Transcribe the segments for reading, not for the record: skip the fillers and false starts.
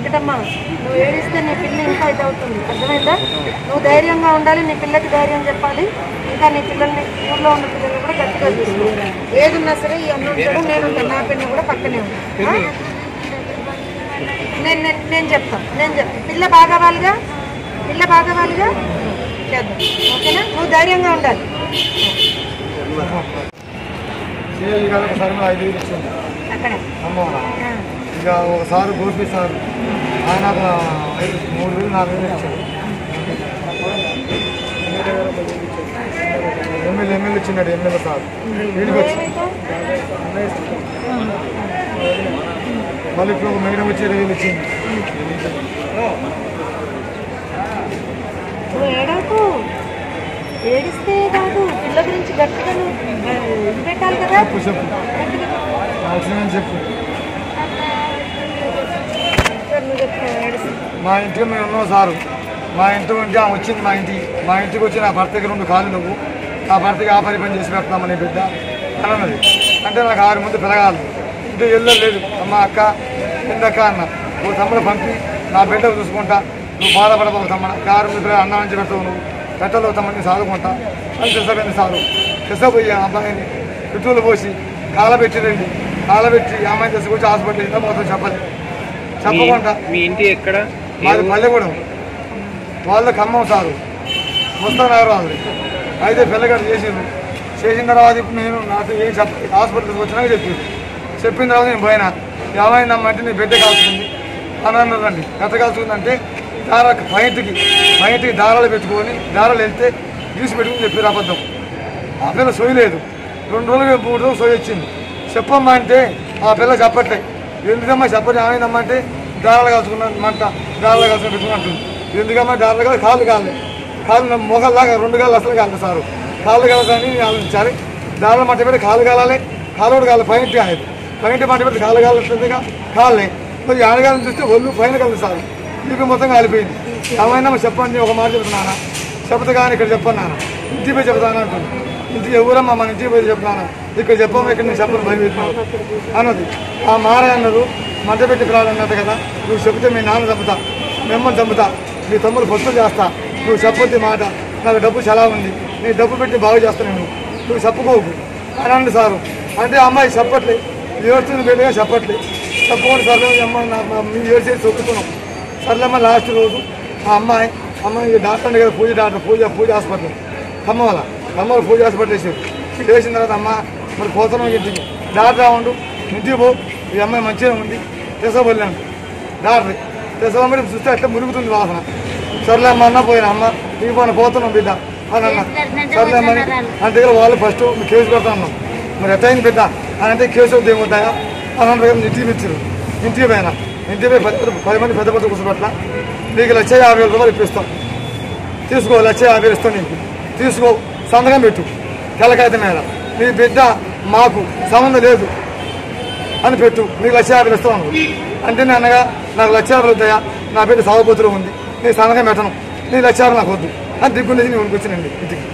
వెంకటమ్మ, నువ్వు ఏడిస్తే నీ పిల్ల ఇంకా ఇది అవుతుంది, అర్థమైందా? నువ్వు ధైర్యంగా ఉండాలి, నీ పిల్లకి ధైర్యం చెప్పాలి. ఇంకా నీ పిల్లల్ని ఊళ్ళో ఉన్న పిల్లల్ని కూడా గట్టిగా చూసుకో. ఏదున్నా సరే ఈ అన్నం ఉంటాడు, నేను ఉంటాను, నా పిల్ల కూడా పక్కనే ఉంటాను. నేను చెప్తాను. పిల్ల బాగవాలిగా చేద్దాం, ఓకేనా? నువ్వు ధైర్యంగా ఉండాలి. అక్కడ ఇక ఒకసారి గోపి సార్ ఆయన 3,000 4,000 ఇచ్చాడు. ఎమ్మెల్యే ఇచ్చినాడు, ఎమ్మెల్యే సార్ వీడికి వచ్చి మళ్ళీ ఇప్పుడు మేడం వచ్చి 20,000 ఇచ్చింది. ఏడిస్తే కాదు, పిల్ల గురించి గట్టిగా పెట్టాలి కదా. చెప్పు చెప్పు. మా ఇంటికి మేము ఉన్నాం సారు. మా ఇంటి ఉంటే ఆమె వచ్చింది. మా ఇంటికి వచ్చి నా భర్తకి 2 కాళ్ళు నువ్వు, నా భర్తకి ఆ పని చేసి పెడతామని బిడ్డ అని అన్నది. అంటే నాకు 6 మంది పిల్లగాలు, ఇంటి వెళ్ళలేదు. అమ్మ అక్క ఎందుక్క అన్న, ఓ తమ్ముడు పంపి నా బిడ్డ చూసుకుంటా, నువ్వు బాధపడబోకు తమ్ముడు, 6 మంది పిల్లలు అన్నం నుంచి పెడతావు, నువ్వు పెట్టలో తమ్ముడిని సాదుకుంటా అని తెలుసపోయింది సారు. తెసపోయి అబ్బాయిని పెట్రోలు పోసి కాలబెట్టిరండి. కాలబెట్టి అమ్మాయిని తీసుకొచ్చి హాస్పిటల్ ఇంట్లో మొత్తం చెప్పకుండా. మీ ఇంటి ఎక్కడ? మాది పల్లెగూడెం, వాళ్ళు ఖమ్మం సారు, వస్తున్నారు వాళ్ళు. అయితే పిల్లగాడు చేసిన తర్వాత ఇప్పుడు నేను నాకు ఏం హాస్పిటల్కి వచ్చినాక చెప్పిన తర్వాత నేను పోయినా, ఏమైందమ్మంటే నీ బిడ్డ కాల్చుకుంది అని అన్నారండి. ఎంత కాల్చుకుందంటే పైంటికి దారాలు పెట్టుకొని దారాలు వెళ్తే గీసి పెట్టుకుని చెప్పారు. అబద్ధం. ఆ పిల్ల సోయలేదు. 2 రోజులు 3 రోజులు సోయి వచ్చింది. చెప్పమ్మా అంటే ఆ పిల్ల చెప్పట్లే. ఎందుకమ్మా చెప్పండి, ఏమైందమ్మా అంటే దారాలు కాల్చుకున్నాను మంట, దారాలు కాల్చుకుని పెట్టుకున్నట్టుంది. ఎందుకమ్మా దారాలు కాదు, కాళ్ళు మొగల్లాగా 2 కాళ్ళు అసలు కాదు సారు. కాళ్ళు కాలని నేను ఆలోచించాలి. దారాలు మంట పెట్టి కాళ్ళు కాలాలి, కాలుడు కాదు, పైంటి కాలేదు. పైంటి మంట పెట్టి కాళ్ళు కాలుతుందిగా కాళ్ళే. మరి ఆడగాలని చూస్తే ఒళ్ళు పైన కలిసి సారు. మీకు మొత్తం కాలిపోయింది. ఏమైనా చెప్పండి, ఒక మాట చెప్తున్నానా, చెప్తా కానీ ఇక్కడ చెప్పను నాన్న, ఇంటికి పోయి చెప్తాను అంటుంది. ఇంటికి ఎవరమ్మా మన ఇంటికి పోయి చెప్తున్నాను, ఇక్కడ చెప్పము, ఇక్కడ నేను చెప్పను భయపెట్టినావు అన్నది. ఆ మారే అన్నారు, మంట పెట్టి పిల్లలు అన్నది కదా, నువ్వు చెప్తే మీ నాన్న చంపుతా, మిమ్మల్ని చంపుతా, మీ తమ్ముడు పొత్తు చేస్తా, నువ్వు చెప్పొద్ది మాట, నాకు డబ్బు చాలా ఉంది, నీ డబ్బు పెట్టి బాగు చేస్తాను, నువ్వు చెప్పుకోకు అని అండి సారు. అంటే అమ్మాయి చెప్పట్లే, ఏడుస్తుంది బిడ్డగా చెప్పట్లే. తప్పకుండా సర్లే అమ్మ మీ ఏడ్చేసి చదువుకున్నాం. సర్లేమ్మ లాస్ట్ రోజు ఆ అమ్మాయి డాక్టర్ కదా, పూజ హాస్పిటల్ ఖమ్మంలో పూజ హాస్పిటల్ వేసిన తర్వాత అమ్మ మరి పోతున్నాం ఇంటికి. డాక్టర్ రావండు, ఇంటికి పో, ఈ అమ్మాయి మంచిగా ఉంది, తెసబోలేను డాక్టర్ తెసబడి చూస్తే అట్లా మురుగుతుంది వాసన. సర్లే అమ్మ అన్న పోయినా, అమ్మ నీకు పోయిన పోతున్నాం బిడ్డ అని అన్న. సర్లే అమ్మని అంటే వాళ్ళు ఫస్ట్ కేసు పెడతా అన్నాం. మరి ఎట్టయింది బిడ్డ అని అంటే కేసు వద్దు ఏమవుతాయా అని అంటే ఇంటికి ఇచ్చారు. ఇంటికి పోయినా, ఇంటికి పోయి 10 మంది పెద్ద కూర్చోబెట్ల, నీకు 1,50,000 రూపాయలు ఇప్పిస్తాం, తీసుకో 1,50,000 ఇస్తాం, నీకు తీసుకో, సంతకం పెట్టు తెల్లకాయితం మీద, నీ బిడ్డ మాకు సంబంధం లేదు అని పెట్టు, నీకు 1,50,000 ఇస్తాం అంటే అన్నగా నాకు 1,50,000 వద్దాయా, నా బిడ్డ సాగుపోతులో ఉంది, నీ సంతకం పెట్టను, నీ 1,50,000 నాకు వద్దు అని దిగ్గుండేసి నేను వచ్చినండి.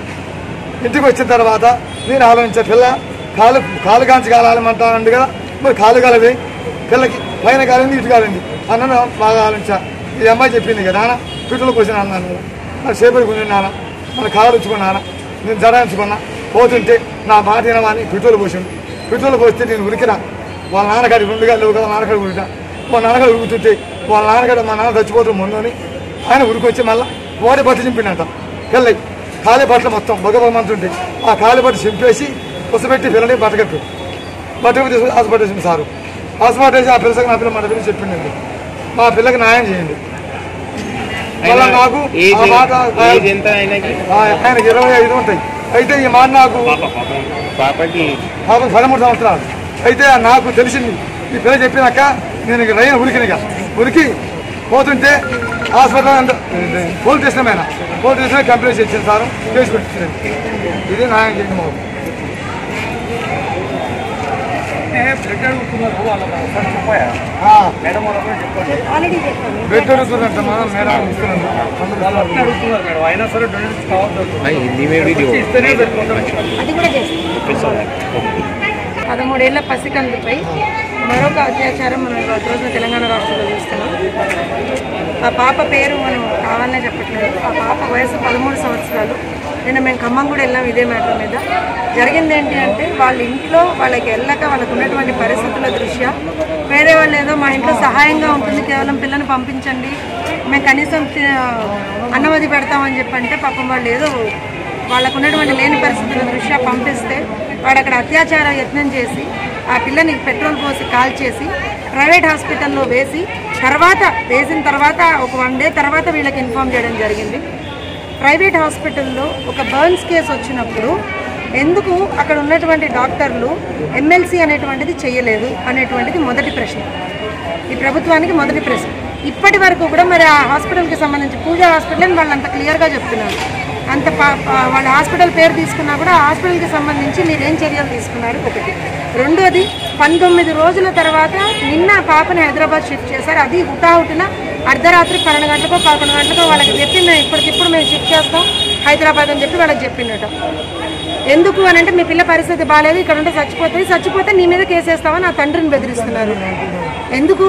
ఇంటికి వచ్చిన తర్వాత నేను ఆలోచించా, పిల్ల కాలు కాంచి కాలాలమంటానండి కదా, మరి కాలు కాలది పిల్లకి, పైన కాలింది ఇటు కాలింది అన్న బాగా ఆలోచించా. ఈ అమ్మాయి చెప్పింది కదా, నాన్న పిట్టలకు వచ్చిన అన్నాను, నాకు సేపటి కొంచెం నాన్న, మన కాలు ఉంచుకున్నానా, నేను జడాయించుకున్నా, పోతుంటే నా మాట వినమని పిట్టలు పోసిండు. పిట్టలు పోస్తే నేను ఉరికినా, వాళ్ళ నాన్నగాడి 2 గాలు లేవు కదా, నాన్నగాడు ఉరికినా, వాళ్ళ నాన్నగాడు ఉరుకుతుంటే వాళ్ళ నాన్నగాడు మా నాన్న చచ్చిపోతాం ముందని ఆయన ఉరికొచ్చి మళ్ళీ వాడి బట్టలు చింపిండంట. పిల్లయి ఖాళీ బట్టలు మొత్తం బొగబొమ్మంటుంటే ఆ ఖాళీ బట్ట చింపేసి పుసపెట్టి పిల్లని బట్టకట్టు తీసుకుని హాస్పిటల్ వేసింది సారు. హాస్పిటల్ వేసి ఆ పిల్లకి నా పిల్ల మాట పిల్లలు చెప్పిండండి, మా పిల్లకి న్యాయం చేయండి. మళ్ళీ నాకు ఆయనకి 25 ఉంటాయి. అయితే ఈ మాట నాకు పాపకి 13 సంవత్సరాలు. అయితే నాకు తెలిసింది, ఈ పిల్ల చెప్పినాక నేను రైలు ఉరికి పోతుంటే హాస్పిటల్ పోలీస్ స్టేషన్ కంప్లైంట్ చేసింది సార్, కేసు పెట్టింది. ఇది న్యాయం చేయండి మాకు. బెడ్ అడుగుతున్నట్ట మేడం అయినా సరే 13 ఏళ్ల పసికందుపై మరొక అత్యాచారం మనం రోజున తెలంగాణ రాష్ట్రంలో చూస్తున్నాం. ఆ పాప పేరు మనం కావాలనే చెప్పట్లేదు. ఆ పాప వయసు 13 సంవత్సరాలు. నిన్న మేము ఖమ్మం కూడా వెళ్ళాం ఇదే మ్యాటర్ మీద. జరిగింది ఏంటి అంటే వాళ్ళ ఇంట్లో వాళ్ళకి వెళ్ళక వాళ్ళకు ఉన్నటువంటి పరిస్థితుల దృష్ట్యా వేరే వాళ్ళు ఏదో మా ఇంట్లో సహాయంగా ఉంటుంది, కేవలం పిల్లని పంపించండి, మేము కనీసం అన్నమది పెడతామని చెప్పంటే పాపం వాళ్ళు ఏదో వాళ్ళకు ఉన్నటువంటి లేని పరిస్థితుల దృష్ట్యా పంపిస్తే వాడు అక్కడ అత్యాచార యత్నం చేసి ఆ పిల్లని పెట్రోల్ పోసి కాల్ చేసి ప్రైవేట్ హాస్పిటల్లో వేసిన తర్వాత ఒక 1 డే తర్వాత వీళ్ళకి ఇన్ఫామ్ చేయడం జరిగింది. ప్రైవేట్ హాస్పిటల్లో ఒక బర్న్స్ కేసు వచ్చినప్పుడు ఎందుకు అక్కడ ఉన్నటువంటి డాక్టర్లు ఎమ్మెల్సీ అనేటువంటిది చేయలేదు అనేటువంటిది మొదటి ప్రశ్న. ఈ ప్రభుత్వానికి మొదటి ప్రశ్న. ఇప్పటి వరకు కూడా మరి ఆ హాస్పిటల్కి సంబంధించి పూజా హాస్పిటల్ అని వాళ్ళు అంత క్లియర్గా చెప్తున్నారు. అంత వాళ్ళ హాస్పిటల్ పేరు తీసుకున్నా కూడా ఆ హాస్పిటల్కి సంబంధించి మీరేం చర్యలు తీసుకున్నారు? ఒకటి. రెండోది 19 రోజుల తర్వాత నిన్న పాపని హైదరాబాద్ షిఫ్ట్ చేశారు. అది హుటాహుటిన అర్ధరాత్రి 12 గంటలకో 11 గంటలకో వాళ్ళకి చెప్పి మేము ఇప్పటికిప్పుడు మేము షిఫ్ట్ చేస్తాం హైదరాబాద్ అని చెప్పి వాళ్ళకి చెప్పిండట. ఎందుకు అని అంటే మీ పిల్ల పరిస్థితి బాగాలేదు, ఇక్కడ ఉంటే చచ్చిపోతే నీ మీద కేసేస్తామని ఆ తండ్రిని బెదిరిస్తున్నారు. ఎందుకు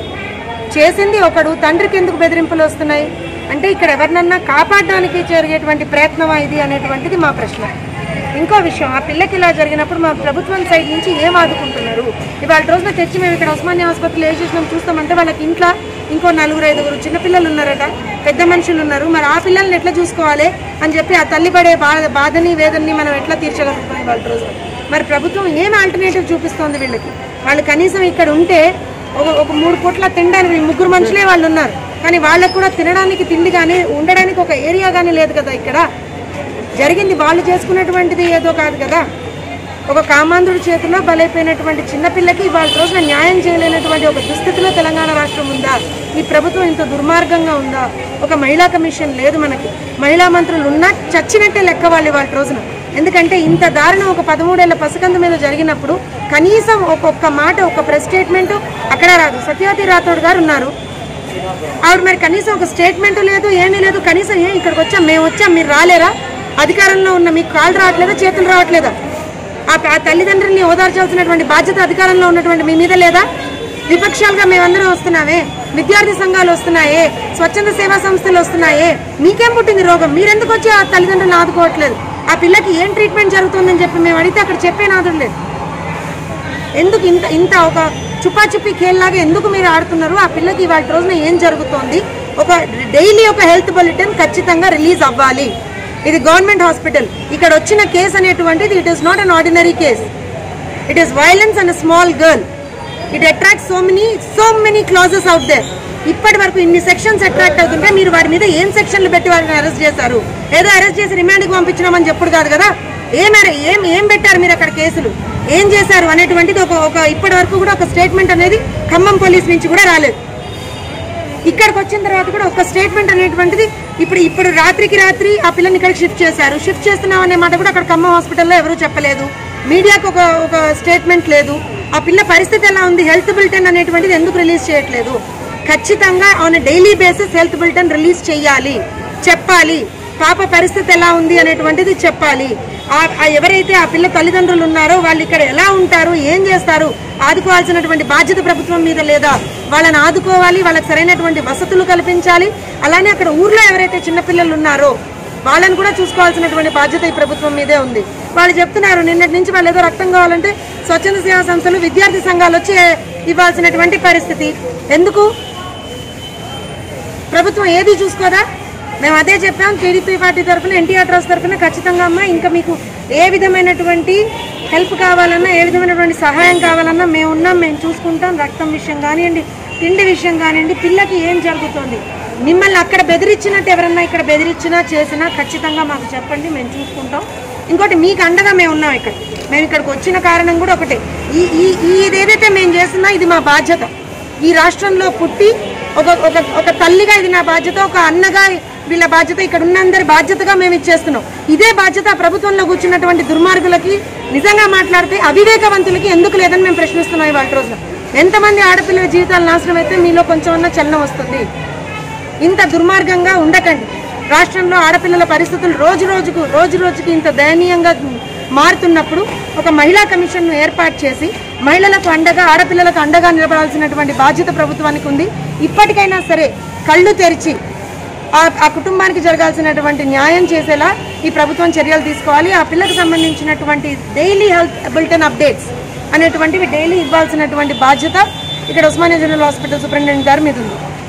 చేసింది ఒకడు, తండ్రికి ఎందుకు బెదిరింపులు వస్తున్నాయి అంటే ఇక్కడ ఎవరినన్నా కాపాడడానికి జరిగేటువంటి ప్రయత్నమా ఇది అనేటువంటిది మా ప్రశ్న. ఇంకో విషయం, ఆ పిల్లకి ఇలా జరిగినప్పుడు మా ప్రభుత్వం సైడ్ నుంచి ఏం ఆదుకుంటున్నారు? ఇవాళ రోజున తెచ్చి మేము ఇక్కడ ఉస్మానియా ఆసుపత్రిలో ఏ చేసినాం చూస్తామంటే వాళ్ళకి ఇంట్లో ఇంకో 4-5 చిన్నపిల్లలు ఉన్నారట, పెద్ద మనుషులు ఉన్నారు. మరి ఆ పిల్లల్ని ఎట్లా చూసుకోవాలి అని చెప్పి ఆ తల్లి పడే బాధని వేదనని మనం ఎట్లా తీర్చగలుగుతాం ఇవాళ రోజు? మరి ప్రభుత్వం ఏం ఆల్టర్నేటివ్ చూపిస్తోంది వీళ్ళకి? వాళ్ళు కనీసం ఇక్కడ ఉంటే ఒక 3 పూట్ల తినడానికి 3 మనుషులే వాళ్ళు ఉన్నారు, కానీ వాళ్ళకు కూడా తినడానికి తిండి కానీ ఉండడానికి ఒక ఏరియా కానీ లేదు కదా. ఇక్కడ జరిగింది వాళ్ళు చేసుకున్నటువంటిది ఏదో కాదు కదా. ఒక కామాంధ్రుడి చేతిలో బలైపోయినటువంటి చిన్నపిల్లకి వాళ్ళ రోజున న్యాయం చేయలేనటువంటి ఒక దుస్థితిలో తెలంగాణ రాష్ట్రం ఉందా? ఈ ప్రభుత్వం ఇంత దుర్మార్గంగా ఉందా? ఒక మహిళా కమిషన్ లేదు, మనకి మహిళా మంత్రులు ఉన్నా చచ్చినట్టే లెక్క వాళ్ళు వాళ్ళ రోజున. ఎందుకంటే ఇంత దారుణం ఒక 13 ఏళ్ల పసికందు మీద జరిగినప్పుడు కనీసం ఒక్కొక్క మాట, ఒక ప్రెస్ స్టేట్మెంట్ అక్కడ రాదు. సత్యవతి రాథోడ్ గారు ఉన్నారు, ఆవిడ మరి కనీసం ఒక స్టేట్మెంట్ లేదు, ఏమీ లేదు. కనీసం ఇక్కడికి వచ్చాం, మేము వచ్చాం, మీరు రాలేరా? అధికారంలో ఉన్న మీకు కాళ్ళు రావట్లేదా, చేతులు రావట్లేదా? ఆ తల్లిదండ్రుల్ని ఓదార్చాల్సినటువంటి బాధ్యత అధికారంలో ఉన్నటువంటి మీ మీద లేదా? విపక్షాలుగా మేమందరం వస్తున్నామే, విద్యార్థి సంఘాలు వస్తున్నాయే, స్వచ్ఛంద సేవా సంస్థలు వస్తున్నాయే, మీకేం పుట్టింది రోగం? మీరెందుకు వచ్చి ఆ తల్లిదండ్రులను ఆదుకోవట్లేదు? ఆ పిల్లకి ఏం ట్రీట్మెంట్ జరుగుతుందని చెప్పి మేము అడిగితే అక్కడ చెప్పే నాదుడు లేదు. ఎందుకు ఇంత ఒక చుప్పాచుప్పి ఖేల్లాగా ఎందుకు మీరు ఆడుతున్నారు? ఆ పిల్లకి ఇవాళ రోజున ఏం జరుగుతోంది? ఒక డైలీ ఒక హెల్త్ బులెటిన్ ఖచ్చితంగా రిలీజ్ అవ్వాలి. ఇది గవర్నమెంట్ హాస్పిటల్. ఇక్కడ వచ్చిన కేసు అనేటువంటిది it is not an ordinary case. It is violence and small girl. It attract so many clauses out there. ఇప్పటి వరకు ఇన్ని సెక్షన్స్ అట్రాక్ట్ అవుతుంటే మీరు వారి మీద ఏం సెక్షన్లు పెట్టి వారిని అరెస్ట్ చేశారు? ఏదో అరెస్ట్ చేసి రిమాండ్కి పంపించినామని చెప్పుడు కాదు కదా. ఏం పెట్టారు మీరు అక్కడ కేసులు? ఏం చేశారు అనేటువంటిది ఒక ఇప్పటి వరకు కూడా ఒక స్టేట్మెంట్ అనేది ఖమ్మం పోలీస్ నుంచి కూడా రాలేదు. ఇక్కడికి వచ్చిన తర్వాత కూడా ఒక స్టేట్మెంట్ అనేటువంటిది ఇప్పుడు రాత్రికి రాత్రి ఆ పిల్లని ఇక్కడికి షిఫ్ట్ చేశారు. షిఫ్ట్ చేస్తున్నాం అనే మాట కూడా అక్కడ ఖమ్మం హాస్పిటల్లో ఎవరూ చెప్పలేదు. మీడియాకు ఒక స్టేట్మెంట్ లేదు. ఆ పిల్ల పరిస్థితి ఎలా ఉంది? హెల్త్ బులెటిన్ అనేటువంటిది ఎందుకు రిలీజ్ చేయట్లేదు? ఖచ్చితంగా on daily basis health bulletin release చేయాలి, చెప్పాలి. పాప పరిస్థితి ఎలా ఉంది అనేటువంటిది చెప్పాలి. ఎవరైతే ఆ పిల్ల తల్లిదండ్రులు ఉన్నారో వాళ్ళు ఇక్కడ ఎలా ఉంటారు, ఏం చేస్తారు, ఆదుకోవాల్సినటువంటి బాధ్యత ప్రభుత్వం మీద లేదా? వాళ్ళని ఆదుకోవాలి, వాళ్ళకి సరైనటువంటి వసతులు కల్పించాలి. అలానే అక్కడ ఊర్లో ఎవరైతే చిన్నపిల్లలు ఉన్నారో వాళ్ళని కూడా చూసుకోవాల్సినటువంటి బాధ్యత ఈ ప్రభుత్వం మీదే ఉంది. వాళ్ళు చెప్తున్నారు నిన్నటి నుంచి వాళ్ళు ఏదో రక్తం కావాలంటే స్వచ్ఛంద సేవా సంస్థలు, విద్యార్థి సంఘాలు వచ్చి ఇవ్వాల్సినటువంటి పరిస్థితి. ఎందుకు? ప్రభుత్వం ఏది చూసుకోదా? మేము అదే చెప్పాం. టీడీపీ పార్టీ తరఫున, ఎన్టీఆర్ ట్రస్ట్ తరఫున ఖచ్చితంగా అమ్మా ఇంకా మీకు ఏ విధమైనటువంటి హెల్ప్ కావాలన్నా, ఏ విధమైనటువంటి సహాయం కావాలన్నా మేము ఉన్నాం, మేము చూసుకుంటాం. రక్తం విషయం కానివ్వండి, తిండి విషయం కానివ్వండి, పిల్లకి ఏం జరుగుతుంది, మిమ్మల్ని అక్కడ బెదిరించినట్టు ఎవరన్నా ఇక్కడ బెదిరించినా చేసినా ఖచ్చితంగా మాకు చెప్పండి, మేము చూసుకుంటాం. ఇంకోటి మీకు అండగా మేము ఉన్నాం. మేము ఇక్కడికి వచ్చిన కారణం కూడా ఒకటే, ఇదేదైతే మేము చేస్తున్నా ఇది మా బాధ్యత. ఈ రాష్ట్రంలో పుట్టి ఒక తల్లిగా ఇది నా బాధ్యత, ఒక అన్నగా వీళ్ళ బాధ్యత, ఇక్కడ ఉన్న అందరి బాధ్యతగా మేము ఇచ్చేస్తున్నాం. ఇదే బాధ్యత ప్రభుత్వంలో కూర్చున్నటువంటి దుర్మార్గులకి, నిజంగా మాట్లాడితే అవివేకవంతులకి ఎందుకు లేదని మేము ప్రశ్నిస్తున్నాం. ఇవాళ రోజున ఎంతమంది ఆడపిల్లల జీవితాలు నాశనం అయితే మీలో కొంచెం అన్న చలనం వస్తుంది. ఇంత దుర్మార్గంగా ఉండకండి. రాష్ట్రంలో ఆడపిల్లల పరిస్థితులు రోజు రోజుకి ఇంత దయనీయంగా మారుతున్నప్పుడు ఒక మహిళా కమిషన్ను ఏర్పాటు చేసి మహిళలకు అండగా, ఆడపిల్లలకు అండగా నిలబడాల్సినటువంటి బాధ్యత ప్రభుత్వానికి ఉంది. ఇప్పటికైనా సరే కళ్ళు తెరిచి ఆ కుటుంబానికి జరగాల్సినటువంటి న్యాయం చేసేలా ఈ ప్రభుత్వం చర్యలు తీసుకోవాలి. ఆ పిల్లకు సంబంధించినటువంటి డైలీ హెల్త్ బులెటిన్ అప్డేట్స్ అనేటువంటివి డైలీ ఇవ్వాల్సినటువంటి బాధ్యత ఇక్కడ ఉస్మానియా జనరల్ హాస్పిటల్ సూపరింటెండెంట్ గారి మీద ఉంది.